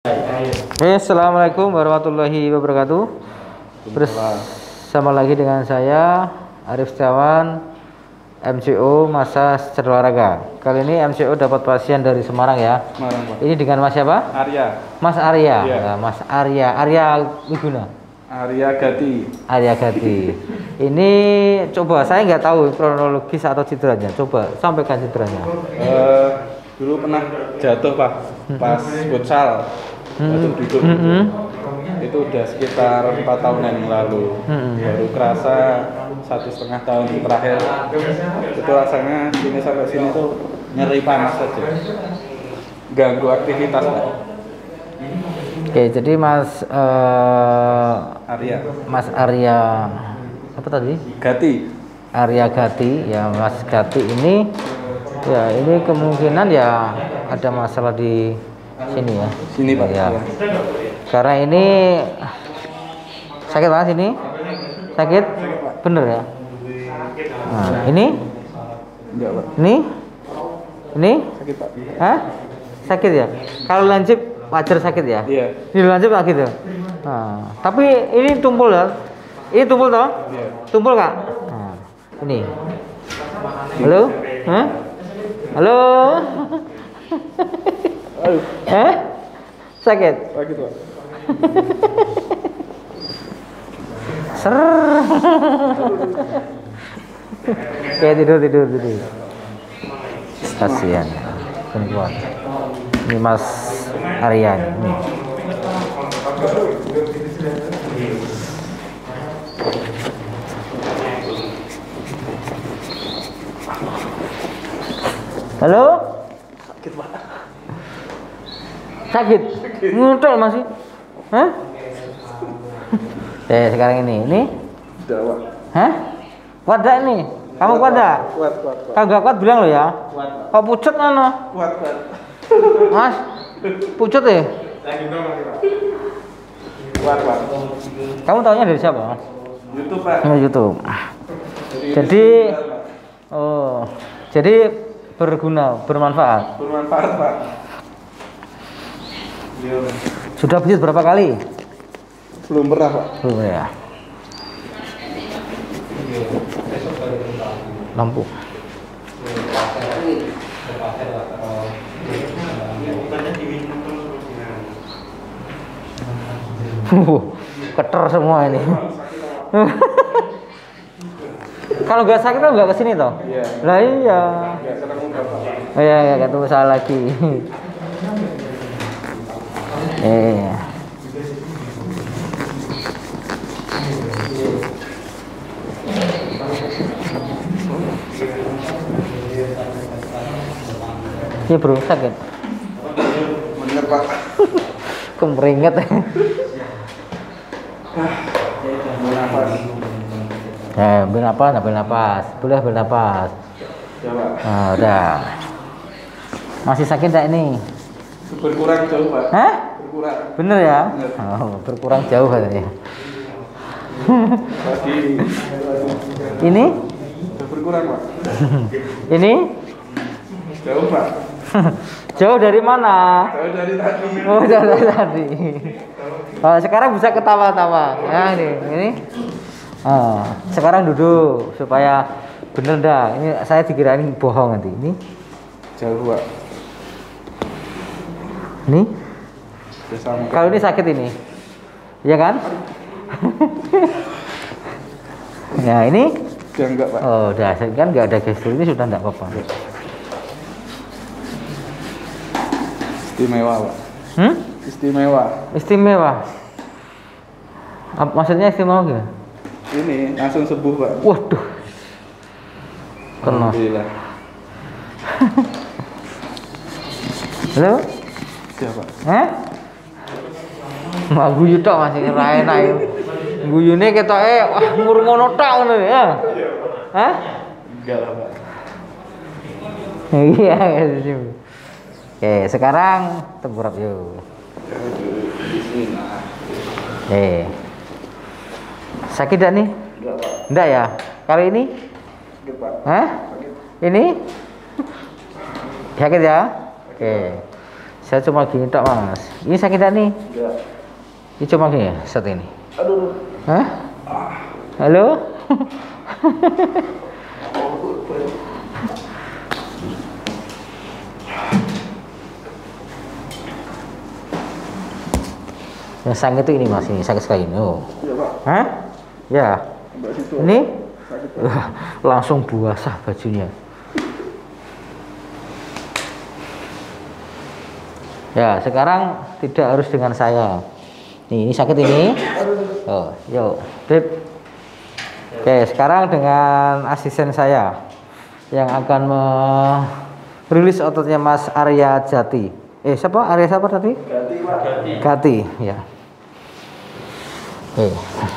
Assalamualaikum warahmatullahi wabarakatuh. Bersama lagi dengan saya Arif Setiawan, MCO Masa Secara Olahraga. Kali ini MCO dapat pasien dari Semarang ya. Semarang, Pak. Ini dengan Mas siapa? Arya. Mas Arya. Iya. Nah, Mas Arya Wiguna. Arya Gati. Arya Gati. Ini coba saya nggak tahu kronologis atau cederanya. Coba sampaikan cederanya. Dulu pernah jatuh, Pak, pas futsal. Jatuh duduk. Itu udah sekitar 4 tahun yang lalu. Baru kerasa 1,5 tahun terakhir. Itu rasanya sini sampai sini tuh nyeri panas saja. Ganggu aktivitas, Pak. Oke, jadi Mas Arya apa tadi? Gati. Arya Gati ya, Mas Gati ini ya, ini kemungkinan ya ada masalah di sini ya. Sini, Pak. Ya. Karena ini sakit banget ini. Sakit? Bener ya? Nah, ini? Enggak, Pak. Ini? Sakit, Pak. Hah? Sakit ya? Kalau lancip wajar sakit ya? Iya. Ini lancip sakit ya? Nah, tapi ini tumpul ya? Ini tumpul toh? Iya. Tumpul Kak? Nah, ini. Halo? Hah? Halo? Aduh. Hah? Sakit? Sakit, Pak. Ser. Kayak tidur. Kasihan. Perempuan. Ini Mas Arya ini. Halo? Sakit, Pak. Sakit? Nguntul masih? Hah? Sekarang ini. Udah, Pak. Hah? Kuat gak ini? Kamu kuat gak? Kuat. Kalau gak kuat bilang lo ya. Kuat, Pak. Kau pucet mana? Kuat. Mas? Pucet ya? Kuat, Pak. Kamu taunya dari siapa? YouTube, Pak. Dari YouTube. Jadi, oh, jadi berguna, bermanfaat. Bermanfaat, Pak. Sudah pijat berapa kali? Belum pernah, Pak. Belum ya. Lampu. Keter semua ini. Kalau nggak sakit kan nggak kesini toh? Iya. Lah iya. Nggak senang muka, Pak. Oh iya, nggak ketemu saya lagi. Iya bro, sakit. Bener, Pak. Kemeringet. Ambil napas. Boleh ambil napas. Ya, Pak. Nah, udah. Masih sakit tak ini? Berkurang jauh, Pak. Hah? Berkurang. Bener ya? Bener. Oh, berkurang jauh katanya. Lagi. Ini? Udah berkurang, Pak. Ini? Jauh, Pak. Jauh dari mana? Jauh dari tadi. Oh, jauh dari tadi. Oh, sekarang bisa ketawa-tawa. Ya, ini. Oh, sekarang duduk supaya bener dah. Ini saya dikirain bohong nanti. Ini. Jauh, Pak. Ini. Udah sampai. Kalau ini sakit ini. Iya kan? Ya, ini. Udah enggak, Pak. Oh, udah kan nggak ada gestur ini sudah enggak apa-apa. Istimewa, Pak. Istimewa. Maksudnya istimewa gak? Ini langsung sembuh, Pak. Waduh. Kena. Alhamdulillah. Halo? Siap, Pak. Hah? Mak guyu tok masih ra enak yo. Guyune ketoke wah ngono tok ngono ya. Hah? Enggak lah, Pak. Iya, gitu. Oke, sekarang tengkurap yuk. Bismillah. Sakit gak nih? Enggak, Pak. Enggak ya? Kali ini? Sakit, Pak. Hah? Ini? Sakit ya? Oke. Saya cuma gini tok mas. Ini sakit gak nih? Enggak. Ini cuma gini, set ini. Aduh. Hah? Halo? Yang sakit itu ini mas, ini sakit sekali ini. Oh. Iya pak. Hah? Ya. Mbak situ. Ini Sakit. langsung basah bajunya. Ya, sekarang tidak harus dengan saya. Nih, ini sakit ini. Oh, yuk, Beb. Oke, sekarang dengan asisten saya yang akan merilis ototnya Mas Arya Jati. Siapa? Arya siapa tadi? Ganti pak. Gati, ya. Oke.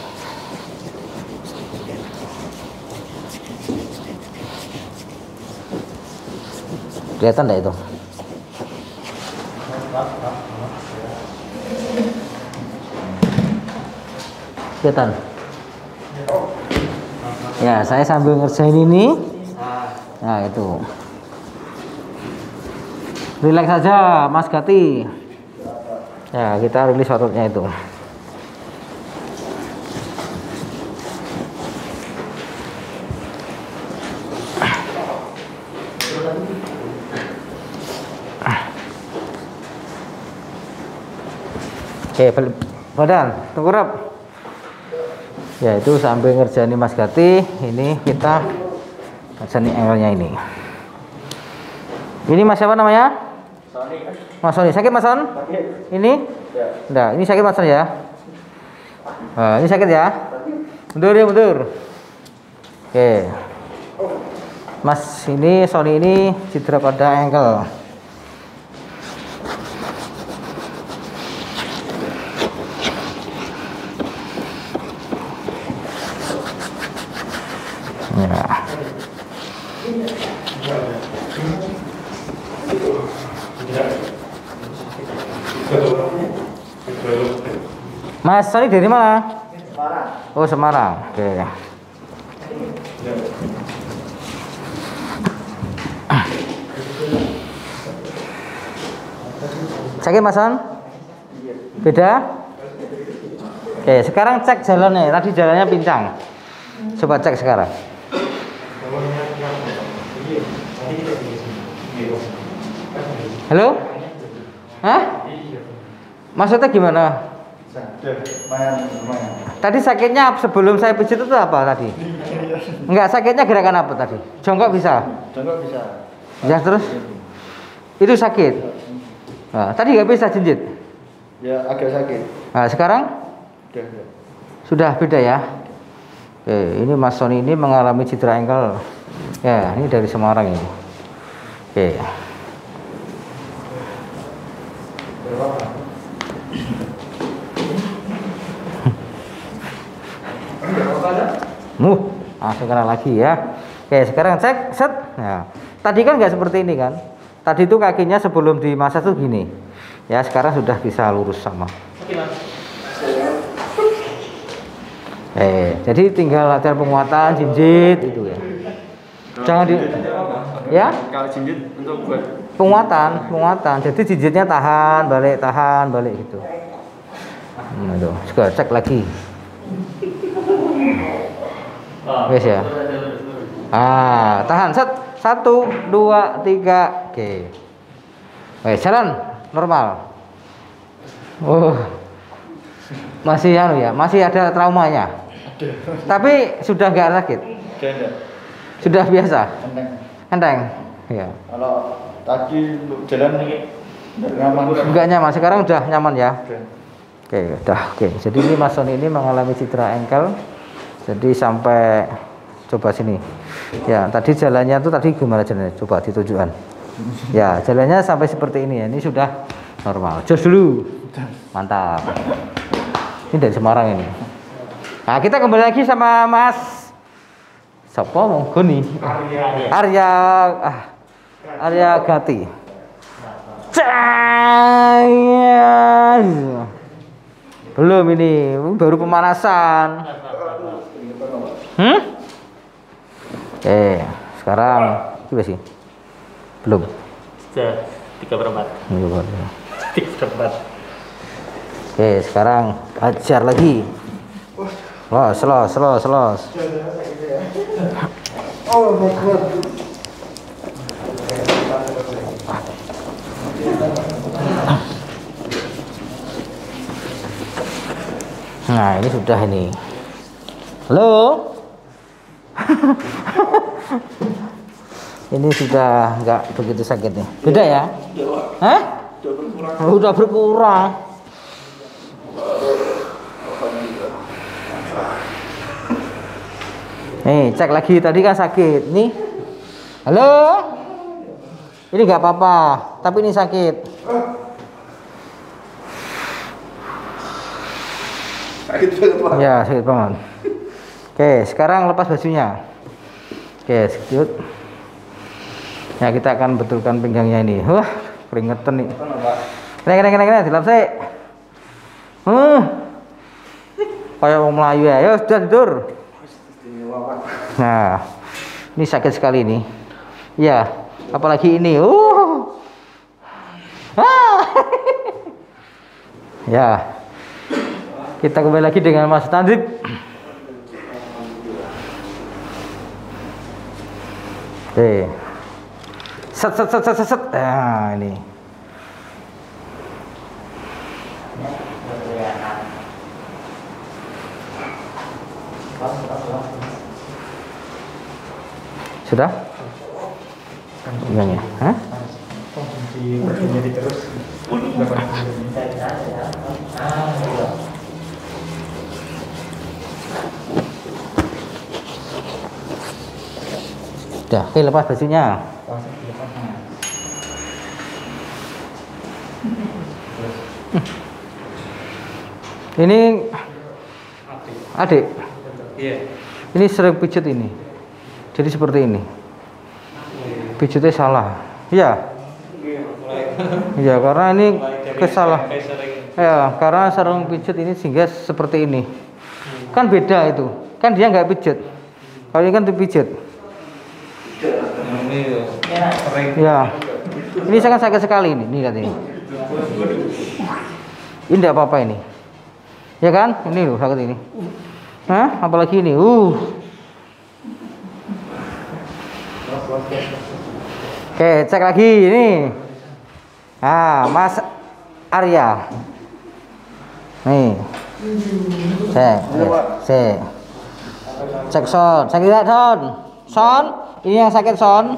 Kelihatan enggak itu? Kelihatan? Ya, saya sambil ngerjain ini. Nah, itu. Relax saja, Mas Gati. Ya, kita rilis ototnya itu. Oke, badan, tengkurap. Ya, itu sambil ngerjain Mas Gati, ini kita ngerjain angle-nya ini. Ini Mas siapa namanya? Sony. Mas Sony. Sakit Mas Son? Sakit. Ini? Ya. Enggak, ini sakit Mas Son ya? Nah, ini sakit ya? Mundur ya, mundur. Oke. Mas ini Sony ini cedera pada ankle. Ya. Mas Sony dari mana? Semarang. Oh, Semarang. Oke. Sakit Mas Son? Beda? Oke, sekarang cek jalannya. Tadi jalannya pincang. Coba cek sekarang. Halo? Hah? Maksudnya gimana? Lumayan. Tadi sakitnya sebelum saya pijit itu apa tadi? Enggak, sakitnya gerakan apa tadi? Jongkok bisa? Jongkok bisa. Ya, terus? Itu sakit? Nah, tadi nggak bisa jinjit? Ya agak sakit. Nah, sekarang? Udah. Sudah beda ya? Oke, ini Mas Sony ini mengalami cedera ankle. Ya, ini dari Semarang ini. Oke. Sekarang lagi ya. Oke, sekarang cek set. Nah, tadi kan nggak seperti ini kan? Tadi itu kakinya sebelum dimasak tuh gini. Ya, sekarang sudah bisa lurus sama. Jadi tinggal latihan penguatan jinjit itu ya. Jangan di ya? Kalau jinjit untuk buat Penguatan. Jadi jinjitnya tahan, balik gitu. Nah, tuh. Sekarang cek lagi. Wes ya. Tahan set. 1 2 3. Oke. Wes, jalan normal. Oh. Masih ya, masih ada traumanya. Tapi sudah nggak sakit. Sudah biasa. Enteng. Ya. Kalau tadi untuk jalan nyaman. Enggak nyaman, sekarang udah nyaman ya. Oke, udah. Oke. Jadi ini Mas Sony ini mengalami cedera ankle. Jadi sampai coba sini. Ya, tadi jalannya tuh tadi gimana jalannya? Coba ditunjukkan. Ya, jalannya sampai seperti ini ya. Ini sudah normal. Jos dulu. Mantap. Ini dari Semarang ini. Nah, kita kembali lagi sama Mas siapa monggo nih? Arya Gati. Belum ini, baru pemanasan. Oke, sekarang gimana sih? Belum. 3/4. 3/4. Oke, sekarang ajar lagi. Los. Oh, God. Nah, ini sudah ini. Halo. Ini sudah nggak begitu sakit nih. Beda ya? Hah? Udah berkurang. Nih, cek lagi, tadi kan sakit. Nih. Halo. Ini nggak apa-apa, tapi ini sakit. Sakit banget, Pak. Ya, sakit banget. Oke, sekarang lepas bajunya. Oke, sekejap. Ya, kita akan betulkan pinggangnya ini. Wah, keringetan nih. Kena, dilap sih. Kayak mau Melayu ya. Ayo, sudah tidur. Nah, ini sakit sekali nih. Ya, apalagi ini. Ya. Kita kembali lagi dengan Mas Tandip. Oke. Set. Nah, ini. Sudah? Gimana? Hah? Udah, oke, lepas bajunya. Ini adik. Iya. Ini sering pijat ini. Jadi seperti ini. Pijatnya salah. Iya. Iya, karena ini kesalah. Ya, karena sarung pijat ini sehingga seperti ini. Kan beda itu. Kan dia nggak pijat. Kalau ini kan dipijat. Ya, ini sangat sakit sekali ini. Nih lihat ini. Ini tidak apa-apa ini. Ya kan? Ini loh sakit ini. Hah? Apalagi ini. Oke, cek lagi ini. Mas Arya. Nih. Cek son. Sakit tidak son? Son? Ini yang sakit son.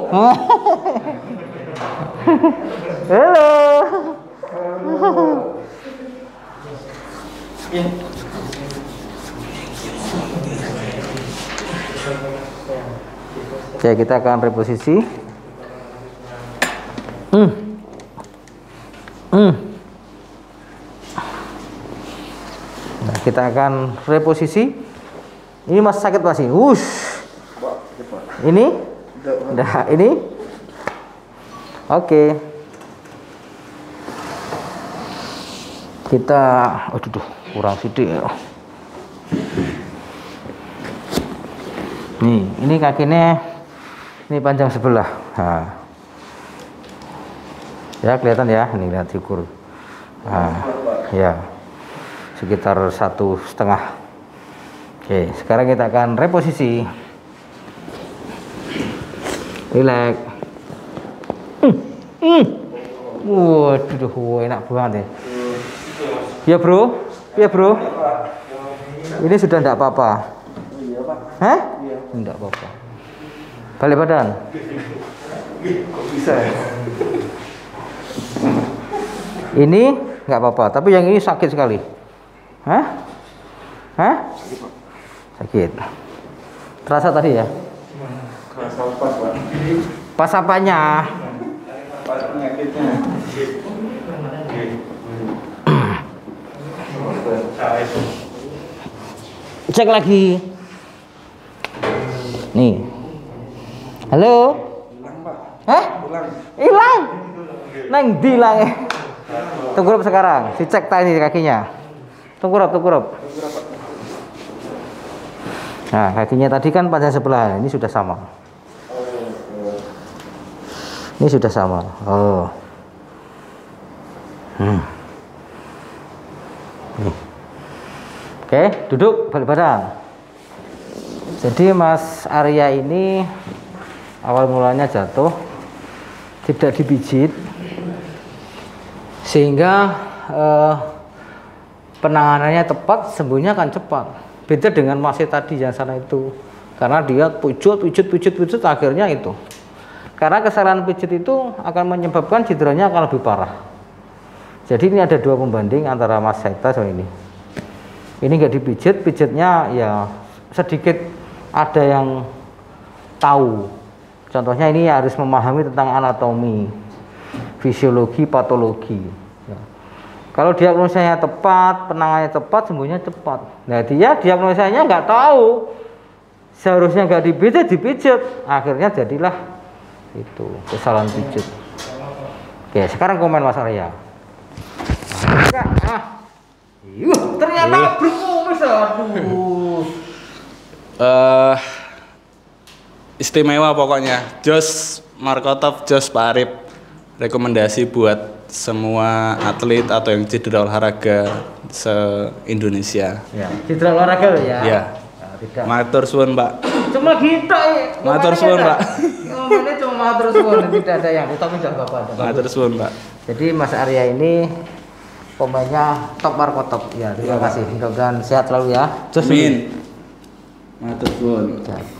Halo. Oke, kita akan reposisi. Nah, kita akan reposisi. Ini masih sakit masih. Ini? Udah, ini? Oke. Kita, aduh, kurang sidik ya. Nih, ini kakinya, ini panjang sebelah. Nah. Ya, kelihatan ya, ini lihat ukur. Nah, ya, sekitar 1,5. Oke, sekarang kita akan reposisi. Relax. Waduh, enak banget ya. Ya bro, ini sudah enggak apa-apa. Hah? Enggak apa-apa. Balik badan. Kok bisa ya? Ini enggak apa-apa, tapi yang ini sakit sekali. Hah? Sakit. Terasa tadi ya? Kerasa pas, Pak. Pas apanya? Pas penyakitnya. Cek lagi. Nih. Halo? Hilang, Pak. Hah? Hilang? Neng dilang. Tengkurap sekarang. Dicek tadi kakinya. Tengkurap. Nah, kakinya tadi kan panjang sebelah. Ini sudah sama. Ini sudah sama. Oh. Nih. Oke, duduk balik badan. Jadi Mas Arya ini awal mulanya jatuh, tidak dipijit, sehingga penanganannya tepat, sembuhnya akan cepat. Beda dengan Mas tadi yang sana itu, karena dia pijit, akhirnya itu. Karena kesalahan pijit itu akan menyebabkan cederanya akan lebih parah. Jadi ini ada dua pembanding antara Mas Saita sama ini. Ini nggak dipijit, pijitnya ya sedikit ada yang tahu. Contohnya ini harus memahami tentang anatomi, fisiologi, patologi. Ya. Kalau diagnosanya tepat, penanganannya tepat, sembuhnya cepat. Nah dia diagnosanya nggak tahu, seharusnya nggak dipijit, akhirnya jadilah itu kesalahan pijit. Oke, sekarang komen Mas Arya. Ternyata berkumis, aduh. Istimewa pokoknya. Jos Markotop, Jos Pak Arif. Rekomendasi buat semua atlet atau yang cedera olahraga se-Indonesia. Ya, cedera olahraga ya. Ya. Nah, tidak. Matur suwun, Pak. Cuma kita Matur suwun, Pak. Ngomongnya cuma matur suwun, tidak ada yang utama jangan apa-apa. Matur suwun, Pak. Jadi Mas Arya ini pemainnya top Markotop. Ya, terima kasih. Mudah-mudahan sehat selalu ya. Amin. Matur suwun.